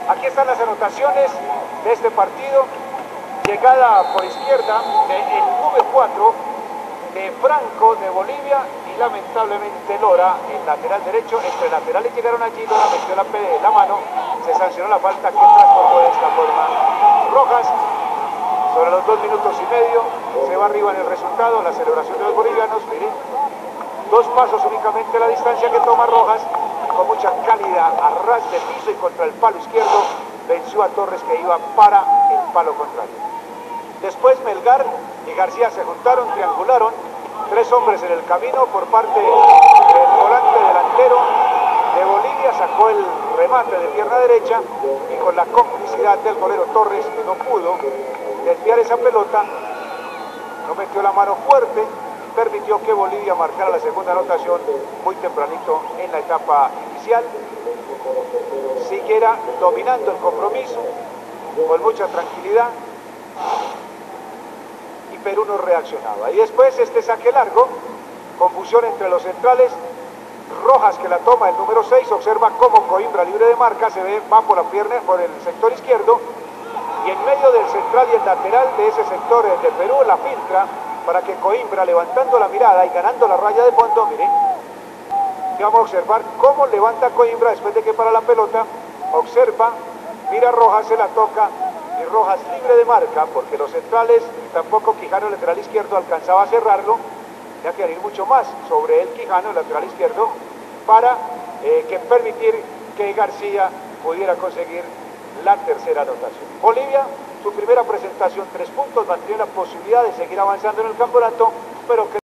Aquí están las anotaciones de este partido. Llegada por izquierda del V4 de Franco de Bolivia y lamentablemente Lora, el lateral derecho. Entre laterales llegaron allí, Lora metió la mano, se sancionó la falta que transformó de esta forma Rojas. Sobre los 2 minutos y medio se va arriba en el resultado, la celebración de los bolivianos. Miren, 2 pasos únicamente la distancia que toma Rojas, y con mucha calidad a ras de piso y contra el palo izquierdo venció a Torres, que iba para el palo contrario. Después Melgar y García se juntaron, triangularon, 3 hombres en el camino por parte del volante delantero de Bolivia, sacó el remate de pierna derecha y con la complicidad del golero Torres, que no pudo desviar esa pelota, no metió la mano fuerte, permitió que Bolivia marcara la segunda anotación muy tempranito en la etapa inicial. Siguiera dominando el compromiso con mucha tranquilidad y Perú no reaccionaba. Y después este saque largo, confusión entre los centrales. Rojas, que la toma el número 6, observa cómo Coimbra, libre de marca, se ve, va por la pierna, por el sector izquierdo, y en medio del central y el lateral de ese sector de Perú la filtra para que Coimbra, levantando la mirada y ganando la raya de fondo, miren, y vamos a observar cómo levanta Coimbra después de que para la pelota, observa, mira a Rojas, se la toca, y Rojas libre de marca, porque los centrales y tampoco Quijano, el lateral izquierdo, alcanzaba a cerrarlo, ya que ir mucho más sobre el Quijano, el lateral izquierdo, para permitir que García pudiera conseguir la tercera anotación. Bolivia, su primera presentación, 3 puntos, mantiene la posibilidad de seguir avanzando en el campeonato, pero que